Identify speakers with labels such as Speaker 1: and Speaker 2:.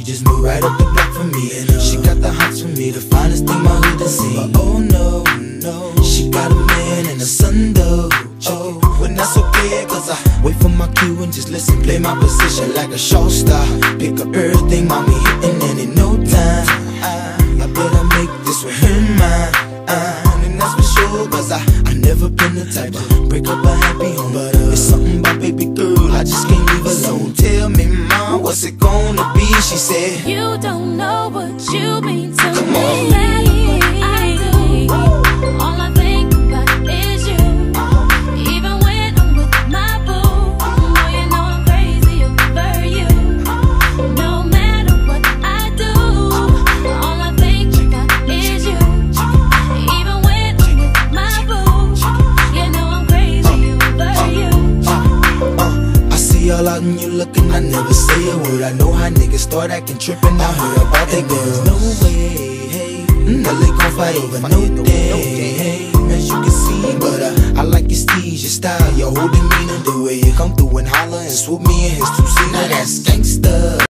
Speaker 1: she just moved right up the block for me. And she got the hots for me, the finest thing my hood has seen. But oh no, no, she got a man and a son though. Oh, when that's okay, cause I wait for my cue and just listen, play my position like a show star. Pick up everything, mommy hitting, and in no time I better make this with her mine. And that's for sure, cause I never been the type to break up a happy home. But it's something about baby girl, I just can't leave alone. Tell me, mom, what's it gonna be? She said,
Speaker 2: you don't know what you mean to
Speaker 1: come
Speaker 2: me.
Speaker 1: on.
Speaker 2: I do. All I think about is you. Even when I'm with my boo, boy, you know I'm crazy over you. No matter what I do, all I think about is you. Even when I'm with my boo, you know I'm crazy over you.
Speaker 1: I see all out and you looking, I never say a word. I know how niggas start acting trippin', I heard about that girl. No way, hey, no they gon' fight over no day, hey, as you can see. But I like your steez, your style, your whole demeanor, the way you come through and holler and swoop me in his two-seater. Now that's